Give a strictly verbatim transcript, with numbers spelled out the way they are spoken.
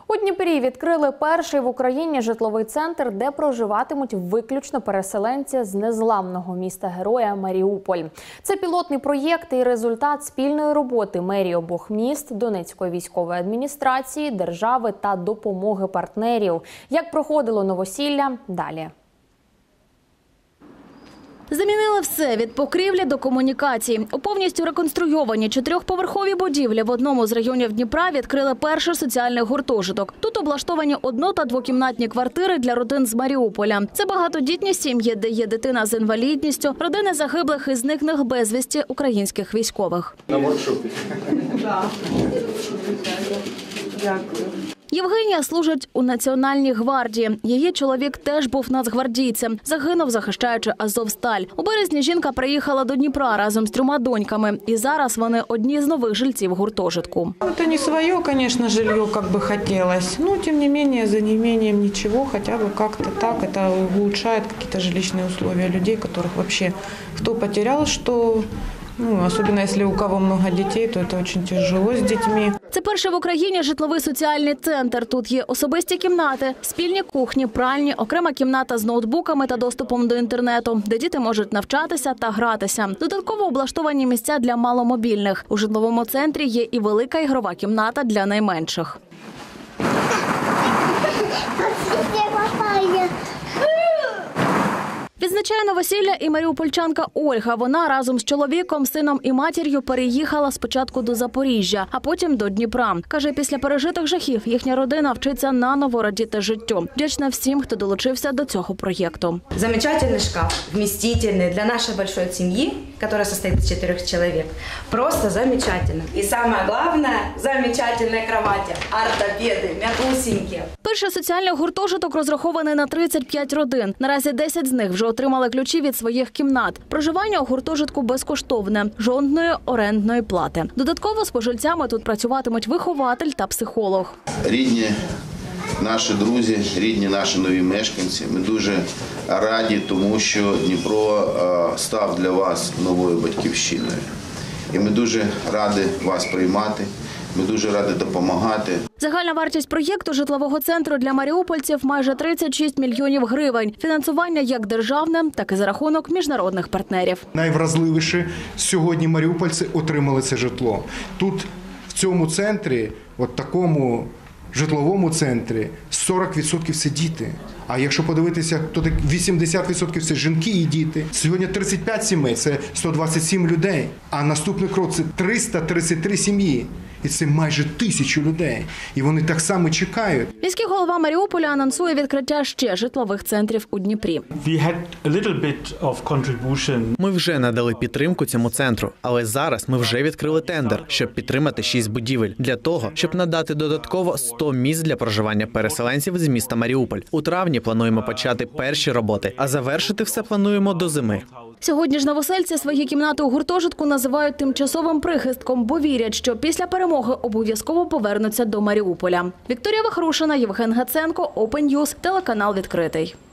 У Дніпрі відкрили перший в Україні житловий центр, де проживатимуть виключно переселенці з незламного міста-героя Маріуполь. Це пілотний проєкт і результат спільної роботи мерії обох міст, Донецької військової адміністрації, держави та допомоги партнерів. Як проходило новосілля – далі. Замінили все – від покрівлі до комунікацій. У повністю реконструйованій чотирьохповерховій будівлі в одному з районів Дніпра відкрили перший соціальний гуртожиток. Тут облаштовані одно- та двокімнатні квартири для родин з Маріуполя. Це багатодітні сім'ї, де є дитина з інвалідністю, родини загиблих і зниклих безвісті українських військових. На воркшопі. Дякую. Євгенія служить у Національній гвардії. Її чоловік теж був нацгвардійцем. Загинув, захищаючи Азовсталь. У березні жінка приїхала до Дніпра разом з трьома доньками. І зараз вони одні з нових жильців гуртожитку. Это не свое, конечно, жилье, как бы хотелось. Но, тем не менее, за неимением ничего, хотя бы как-то так. Это улучшает какие-то жилищные условия людей, которых вообще кто потерял, что... Ну, особенно если у кого много детей, то это очень тяжело с детьми. Це перший в Україні житловий соціальний центр. Тут є особисті кімнати, спільні кухні, пральні, окрема кімната з ноутбуками та доступом до інтернету, де діти можуть навчатися та гратися. Додатково облаштовані місця для маломобільних. У житловому центрі є і велика ігрова кімната для найменших. Відзначає новосілля і маріупольчанка Ольга. Вона разом з чоловіком, сином і матір'ю переїхала спочатку до Запоріжжя, а потім до Дніпра. Каже, після пережитих жахів їхня родина вчиться наново радіти життю. Вдячна всім, хто долучився до цього проєкту. Замечательный шкаф, вместительный для нашей большой семьи, которая состоит из четырех человек. Просто замечательно. И самое главное, замечательные кровати, ортопеды, мягусенькие. Перший соціальний гуртожиток розрахований на тридцять п'ять родин. Наразі десять з них вже отримали ключі від своїх кімнат. Проживання у гуртожитку безкоштовне, жодної орендної плати. Додатково з пожильцями тут працюватимуть вихователь та психолог. Рідні наші друзі, рідні наші нові мешканці, ми дуже раді, тому що Дніпро став для вас новою батьківщиною. І ми дуже раді вас приймати. Ми дуже раді допомагати. Загальна вартість проєкту житлового центру для маріупольців – майже тридцять шість мільйонів гривень. Фінансування як державне, так і за рахунок міжнародних партнерів. Найвразливіше сьогодні маріупольці отримали це житло. Тут, в цьому центрі, от такому житловому центрі, сорок відсотків – це діти. А якщо подивитися, то вісімдесят відсотків – це жінки і діти. Сьогодні тридцять п'ять сімей – це сто двадцять сім людей. А наступний крок – це триста тридцять три сім'ї. І це майже тисячу людей. І вони так само чекають. Міський голова Маріуполя анонсує відкриття ще житлових центрів у Дніпрі. Ми вже надали підтримку цьому центру, але зараз ми вже відкрили тендер, щоб підтримати шість будівель. Для того, щоб надати додатково сто місць для проживання переселенців з міста Маріуполь. У травні плануємо почати перші роботи, а завершити все плануємо до зими. Сьогодні ж новосельці свої кімнати у гуртожитку називають тимчасовим прихистком, бо вірять, що після перемоги обов'язково повернуться до Маріуполя. Вікторія Вахрушина, Євген Гаценко, Open News, телеканал «Відкритий».